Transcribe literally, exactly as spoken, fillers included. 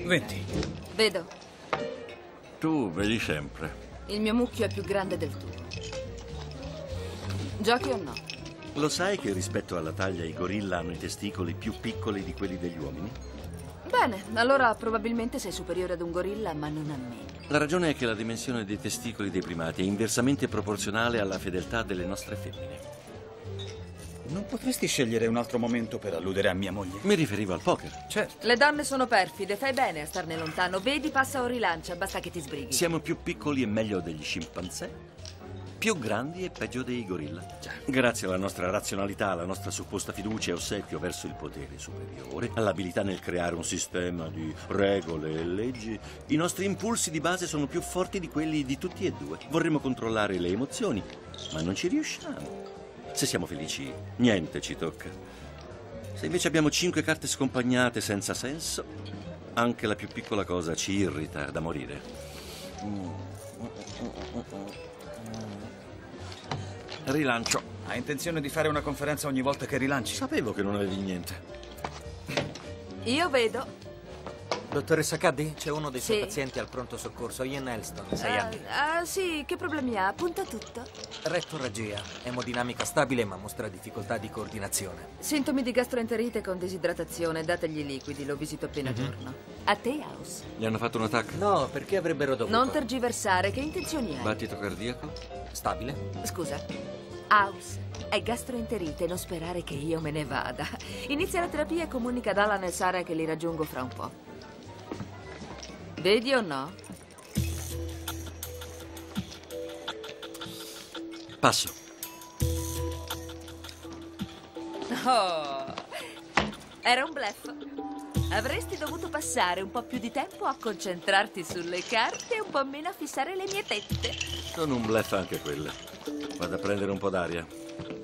venti. Vedo. Tu vedi sempre. Il mio mucchio è più grande del tuo. Giochi o no? Lo sai che rispetto alla taglia i gorilla hanno i testicoli più piccoli di quelli degli uomini? Bene, allora probabilmente sei superiore ad un gorilla, ma non a me. La ragione è che la dimensione dei testicoli dei primati è inversamente proporzionale alla fedeltà delle nostre femmine. Non potresti scegliere un altro momento per alludere a mia moglie? Mi riferivo al poker. Certo. Le donne sono perfide, fai bene a starne lontano. Vedi, passa o rilancia, basta che ti sbrighi. Siamo più piccoli e meglio degli scimpanzé, più grandi e peggio dei gorilla. Grazie alla nostra razionalità, alla nostra supposta fiducia e ossequio verso il potere superiore, all'abilità nel creare un sistema di regole e leggi, i nostri impulsi di base sono più forti di quelli di tutti e due. Vorremmo controllare le emozioni, ma non ci riusciamo. Se siamo felici, niente ci tocca. Se invece abbiamo cinque carte scompagnate senza senso, anche la più piccola cosa ci irrita da morire. Rilancio. Hai intenzione di fare una conferenza ogni volta che rilanci? Sapevo che non avevi niente. Io vedo. Dottoressa Caddy, c'è uno dei suoi Sì. pazienti al pronto soccorso, Ian Elston, sei Ah, anni. ah, sì, che problemi ha? Punta tutto. Rettorragia, emodinamica stabile ma mostra difficoltà di coordinazione. Sintomi di gastroenterite con disidratazione, dategli liquidi, lo visito appena torno. A te, House. Gli hanno fatto un attacco? No, perché avrebbero dovuto? Non tergiversare, che intenzioni hai? Battito cardiaco? Stabile? Scusa. House, è gastroenterite, non sperare che io me ne vada. Inizia la terapia e comunica ad Alan e Sara che li raggiungo fra un po'. Vedi o no? Passo. Oh, era un bluff. Avresti dovuto passare un po' più di tempo a concentrarti sulle carte e un po' meno a fissare le mie tette. Sono un bluff anche quella. Vado a prendere un po' d'aria.